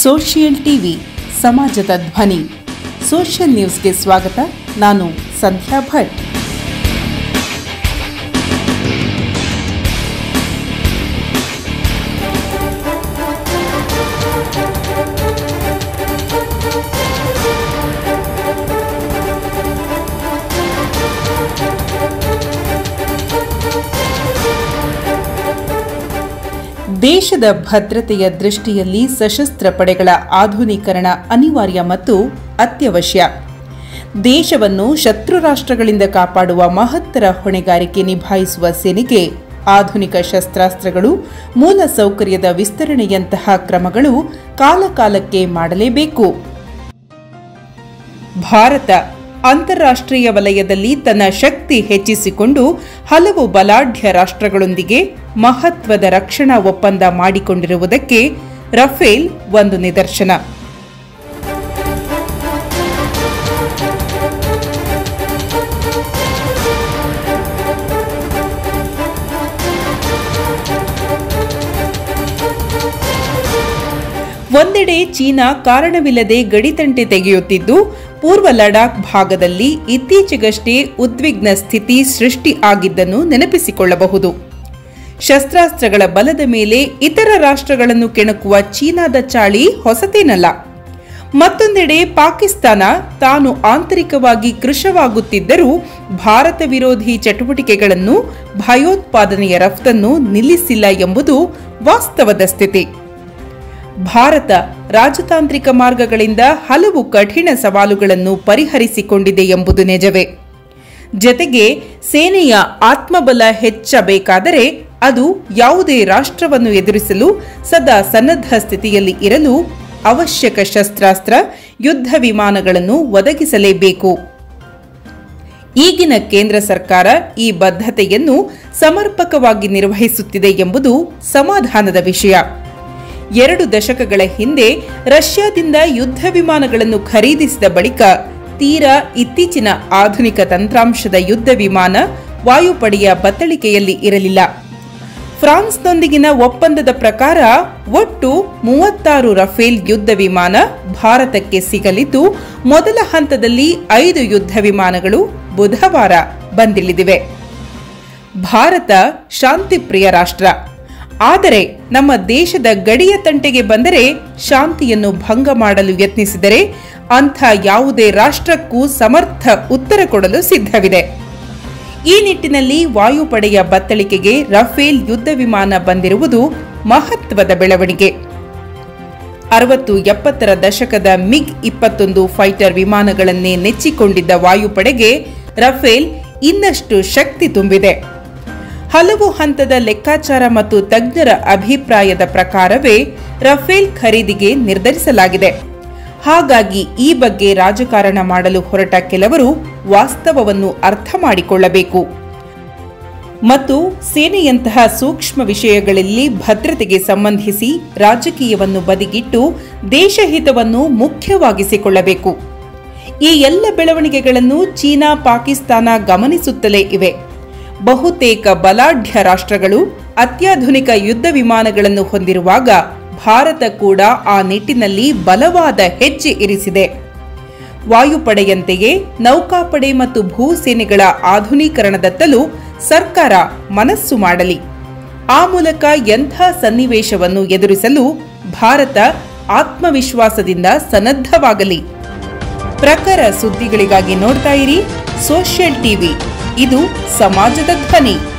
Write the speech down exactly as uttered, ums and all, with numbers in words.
Social TV ಸಮಾಜದ ಧ್ವನಿ. Social ನ್ಯೂಸ್ಗೆ ಸ್ವಾಗತ. ನಾನು ಸಂಧ್ಯಾ ಭಟ್. ದೇಶದ ಭದ್ರತೆಯ ದೃಷ್ಟಿಯಲ್ಲಿ ಸಶಸ್ತ್ರ ಪಡೆಗಳ ಆಧುನೀಕರಣ ಅನಿವಾರ್ಯ ಮತ್ತು ಅತ್ಯವಶ್ಯ. ದೇಶವನ್ನು ಶತ್ರು ರಾಷ್ಟ್ರಗಳಿಂದ ಕಾಪಾಡುವ ಮಹತ್ತರ ಹೊಣೆಗಾರಿಕೆ ನಿಭಾಯಿಸುವ ಸೇನೆಗೆ ಆಧುನಿಕ ಶಸ್ತ್ರಾಸ್ತ್ರಗಳು, ಮೂಲ ಸೌಕರ್ಯದ ವಿಸ್ತರಣೆಯಂತಹ ಕ್ರಮಗಳು ಕಾಲಕಾಲಕ್ಕೆ ಮಾಡಲೇಬೇಕು. ಭಾರತ ಅಂತಾರಾಷ್ಟ್ರೀಯ ವಲಯದಲ್ಲಿ ತನ್ನ ಶಕ್ತಿ ಹೆಚ್ಚಿಸಿಕೊಂಡು ಹಲವು ಬಲಾಢ್ಯ ರಾಷ್ಟ್ರಗಳೊಂದಿಗೆ ಮಹತ್ವದ ರಕ್ಷಣಾ ಒಪ್ಪಂದ ಮಾಡಿಕೊಂಡಿರುವುದಕ್ಕೆ ರಫೇಲ್ ಒಂದು ನಿದರ್ಶನ. ಒಂದೆಡೆ ಚೀನಾ ಕಾರಣವಿಲ್ಲದೆ ಗಡಿತಂಟೆ ತೆಗೆಯುತ್ತಿದ್ದು, ಪೂರ್ವ ಲಡಾಖ್ ಭಾಗದಲ್ಲಿ ಇತ್ತೀಚೆಗಷ್ಟೇ ಉದ್ವಿಗ್ನ ಸ್ಥಿತಿ ಸೃಷ್ಟಿ ಆಗಿದ್ದನ್ನು ನೆನಪಿಸಿಕೊಳ್ಳಬಹುದು. ಶಸ್ತ್ರಾಸ್ತ್ರಗಳ ಬಲದ ಮೇಲೆ ಇತರ ರಾಷ್ಟ್ರಗಳನ್ನು ಕೆಣಕುವ ಚೀನಾದ ಚಾಳಿ ಹೊಸತೇನಲ್ಲ. ಮತ್ತೊಂದೆಡೆ ಪಾಕಿಸ್ತಾನ ತಾನು ಆಂತರಿಕವಾಗಿ ಕೃಶವಾಗುತ್ತಿದ್ದರೂ ಭಾರತ ವಿರೋಧಿ ಚಟುವಟಿಕೆಗಳನ್ನು, ಭಯೋತ್ಪಾದನೆಯ ರಫ್ತನ್ನು ನಿಲ್ಲಿಸಿಲ್ಲ ಎಂಬುದು ವಾಸ್ತವದ ಸ್ಥಿತಿ. ಭಾರತ ರಾಜತಾಂತ್ರಿಕ ಮಾರ್ಗಗಳಿಂದ ಹಲವು ಕಠಿಣ ಸವಾಲುಗಳನ್ನು ಪರಿಹರಿಸಿಕೊಂಡಿದೆ ಎಂಬುದು ನಿಜವೇ. ಜತೆಗೆ ಸೇನೆಯ ಆತ್ಮಬಲ ಹೆಚ್ಚಬೇಕಾದರೆ ಅದು ಯಾವುದೇ ರಾಷ್ಟ್ರವನ್ನು ಎದುರಿಸಲು ಸದಾ ಸನ್ನದ್ಧ ಸ್ಥಿತಿಯಲ್ಲಿ ಇರಲು ಅವಶ್ಯಕ ಶಸ್ತ್ರಾಸ್ತ್ರ, ಯುದ್ಧ ವಿಮಾನಗಳನ್ನು ಒದಗಿಸಲೇಬೇಕು. ಈಗಿನ ಕೇಂದ್ರ ಸರ್ಕಾರ ಈ ಬದ್ಧತೆಯನ್ನು ಸಮರ್ಪಕವಾಗಿ ನಿರ್ವಹಿಸುತ್ತಿದೆ ಎಂಬುದು ಸಮಾಧಾನದ ವಿಷಯ. ಎರಡು ದಶಕಗಳ ಹಿಂದೆ ರಷ್ಯಾದಿಂದ ಯುದ್ಧ ವಿಮಾನಗಳನ್ನು ಖರೀದಿಸಿದ ಬಳಿಕ ತೀರಾ ಇತ್ತೀಚಿನ ಆಧುನಿಕ ತಂತ್ರಾಂಶದ ಯುದ್ಧ ವಿಮಾನ ವಾಯುಪಡೆಯ ಬತ್ತಳಿಕೆಯಲ್ಲಿ ಇರಲಿಲ್ಲ. ಫ್ರಾನ್ಸ್ನೊಂದಿಗಿನ ಒಪ್ಪಂದದ ಪ್ರಕಾರ ಒಟ್ಟು ಮೂವತ್ತಾರು ರಫೇಲ್ ಯುದ್ಧ ವಿಮಾನ ಭಾರತಕ್ಕೆ ಸಿಗಲಿದ್ದು, ಮೊದಲ ಹಂತದಲ್ಲಿ ಐದು ಯುದ್ಧ ವಿಮಾನಗಳು ಬುಧವಾರ ಬಂದಿಳಿದಿವೆ. ಭಾರತ ಶಾಂತಿಪ್ರಿಯ ರಾಷ್ಟ್ರ. ಆದರೆ ನಮ್ಮ ದೇಶದ ಗಡಿಯ ತಂಟೆಗೆ ಬಂದರೆ, ಶಾಂತಿಯನ್ನು ಭಂಗ ಮಾಡಲು ಯತ್ನಿಸಿದರೆ ಅಂಥ ಯಾವುದೇ ರಾಷ್ಟ್ರಕ್ಕೂ ಸಮರ್ಥ ಉತ್ತರ ಕೊಡಲು ಸಿದ್ಧವಿದೆ. ಈ ನಿಟ್ಟಿನಲ್ಲಿ ವಾಯುಪಡೆಯ ಬತ್ತಳಿಕೆಗೆ ರಫೇಲ್ ಯುದ್ಧ ವಿಮಾನ ಬಂದಿರುವುದು ಮಹತ್ವದ ಬೆಳವಣಿಗೆ. ಅರವತ್ತು ಎಪ್ಪತ್ತರ ದಶಕದ ಮಿಗ್ ಇಪ್ಪತ್ತೊಂದು ಫೈಟರ್ ವಿಮಾನಗಳನ್ನೇ ನೆಚ್ಚಿಕೊಂಡಿದ್ದ ವಾಯುಪಡೆಗೆ ರಫೇಲ್ ಇನ್ನಷ್ಟು ಶಕ್ತಿ ತುಂಬಿದೆ. ಹಲವು ಹಂತದ ಲೆಕ್ಕಾಚಾರ ಮತ್ತು ತಜ್ಞರ ಅಭಿಪ್ರಾಯದ ಪ್ರಕಾರವೇ ರಫೇಲ್ ಖರೀದಿಗೆ ನಿರ್ಧರಿಸಲಾಗಿದೆ. ಹಾಗಾಗಿ ಈ ಬಗ್ಗೆ ರಾಜಕಾರಣ ಮಾಡಲು ಹೊರಟ ಕೆಲವರು ವಾಸ್ತವವನ್ನು ಅರ್ಥ ಮಾಡಿಕೊಳ್ಳಬೇಕು ಮತ್ತು ಸೇನೆಯಂತಹ ಸೂಕ್ಷ್ಮ ವಿಷಯಗಳಲ್ಲಿ ಭದ್ರತೆಗೆ ಸಂಬಂಧಿಸಿ ರಾಜಕೀಯವನ್ನು ಬದಿಗಿಟ್ಟು ದೇಶಹಿತವನ್ನು ಮುಖ್ಯವಾಗಿಸಿಕೊಳ್ಳಬೇಕು. ಈ ಎಲ್ಲ ಬೆಳವಣಿಗೆಗಳನ್ನು ಚೀನಾ, ಪಾಕಿಸ್ತಾನ ಗಮನಿಸುತ್ತಲೇ ಇವೆ. ಬಹುತೇಕ ಬಲಾಢ್ಯ ರಾಷ್ಟ್ರಗಳು ಅತ್ಯಾಧುನಿಕ ಯುದ್ಧ ವಿಮಾನಗಳನ್ನು ಹೊಂದಿರುವಾಗ ಭಾರತ ಕೂಡ ಆ ನಿಟ್ಟಿನಲ್ಲಿ ಬಲವಾದ ಹೆಜ್ಜೆ ಇರಿಸಿದೆ. ವಾಯುಪಡೆಯಂತೆಯೇ ನೌಕಾಪಡೆ ಮತ್ತು ಭೂಸೇನೆಗಳ ಆಧುನೀಕರಣದತ್ತಲೂ ಸರ್ಕಾರ ಮನಸ್ಸು ಮಾಡಲಿ. ಆ ಮೂಲಕ ಎಂಥ ಸನ್ನಿವೇಶವನ್ನು ಎದುರಿಸಲು ಭಾರತ ಆತ್ಮವಿಶ್ವಾಸದಿಂದ ಸನ್ನದ್ಧವಾಗಲಿ. ಪ್ರಖರ ಸುದ್ದಿಗಳಿಗಾಗಿ ನೋಡ್ತಾ ಇರಿ ಸೋಷಿಯಲ್ ಟಿವಿ. ಇದು ಸಮಾಜದ ಧ್ವನಿ.